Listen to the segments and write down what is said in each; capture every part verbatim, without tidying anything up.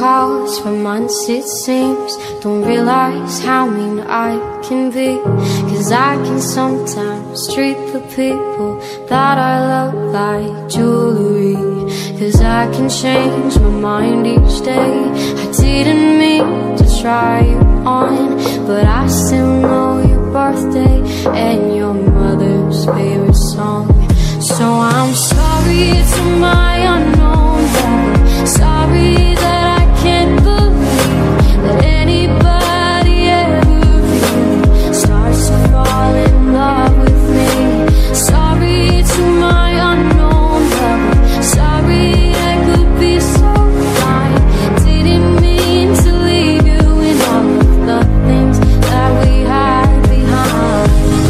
calls for months it seems. Don't realize how mean I can be, 'cause I can sometimes treat the people that I love like jewelry. 'Cause I can change my mind each day. I didn't mean to try you on, but I still know your birthday and your mother's favorite song. So I'm sorry to my unknown lover. Sorry that I can't believe that anybody ever really starts to fall in love with me. Sorry to my unknown lover. Sorry I could be so blind. Didn't mean to leave you in all of the things that we had behind.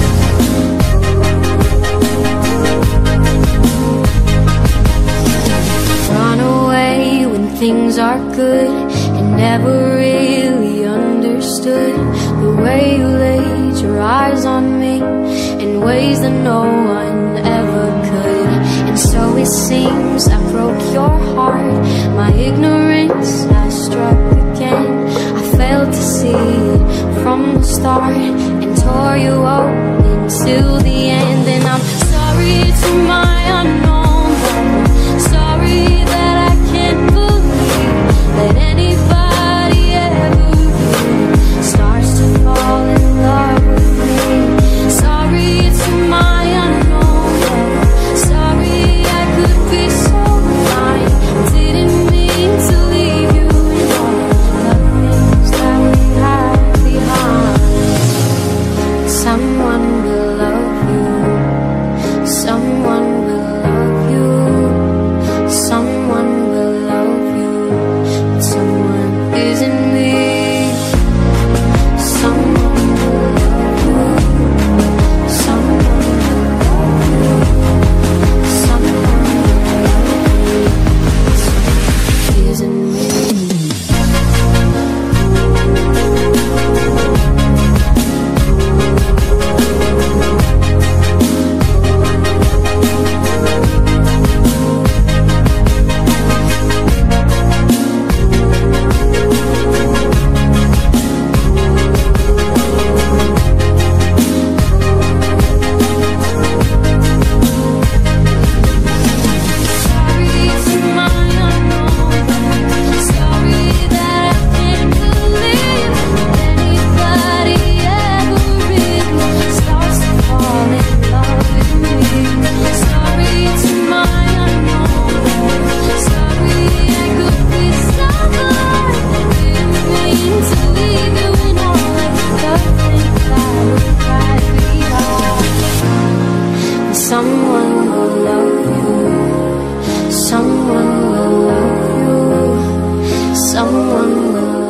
Run away when things are good, and never really understood the way you laid your eyes on me in ways that no one ever could. And so it seems I broke your heart. My ignorance has struck again. I failed to see it from the start and tore you open till the end. And I'm sorry to my unknown lover. Sorry that I can't believe that anybody ever really starts to fall in love with me. Sorry to my unknown lover. Sorry I could be so blind. Didn't mean to leave you in all the things that we had behind. Someone will love you. Someone will love you. Someone will love you, but someone isn't me. Someone will love you. Someone will love you. Someone will love you, but someone isn't me. Someone will love you. Someone will love you. Someone will